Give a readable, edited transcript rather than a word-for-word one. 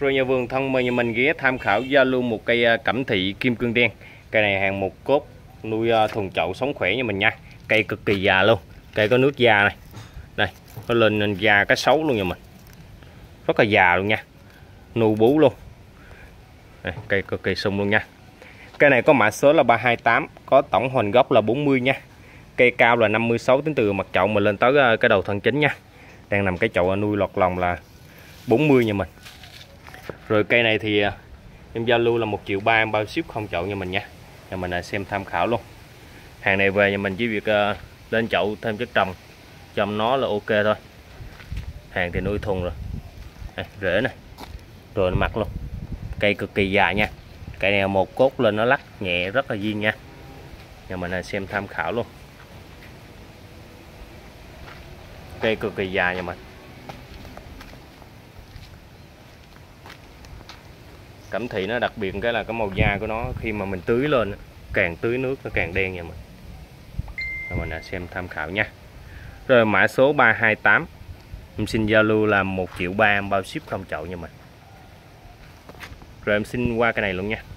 Rồi nhà vườn thân mời nhà mình ghé tham khảo giao lưu một cây cẩm thị kim cương đen. Cây này hàng một cốt, nuôi thuần chậu sống khỏe nhà mình nha. Cây cực kỳ già luôn, cây có nước da này. Đây, nó lên da cá sấu luôn nhà mình. Rất là già luôn nha. Nuôi bú luôn. Đây, cây cực kỳ sung luôn nha. Cây này có mã số là 328, có tổng hoành gốc là 40 nha. Cây cao là 56 tính từ mặt chậu mà lên tới cái đầu thân chính nha. Đang nằm cái chậu nuôi lọt lòng là 40 nhà mình. Rồi cây này thì em giao lưu là 1,3 triệu em bao ship không chậu nhà mình nha. Nhà mình xem tham khảo luôn. Hàng này về nhà mình chỉ việc lên chậu thêm chất trồng chăm nó là ok thôi. Hàng thì nuôi thuần rồi. Đây, rễ này. Rồi nó mặt luôn. Cây cực kỳ dài nha. Cây này một cốt lên nó lắc nhẹ rất là duyên nha. Nhà mình xem tham khảo luôn. Cây cực kỳ dài nhà mình. Cẩm thị nó đặc biệt cái là cái màu da của nó khi mà mình tưới lên, càng tưới nước nó càng đen nha mình. Nhà mình xem tham khảo nha. Rồi mã số 328 em xin giao lưu là 1,3 triệu em bao ship không chậu nha mình. Rồi em xin qua cái này luôn nha.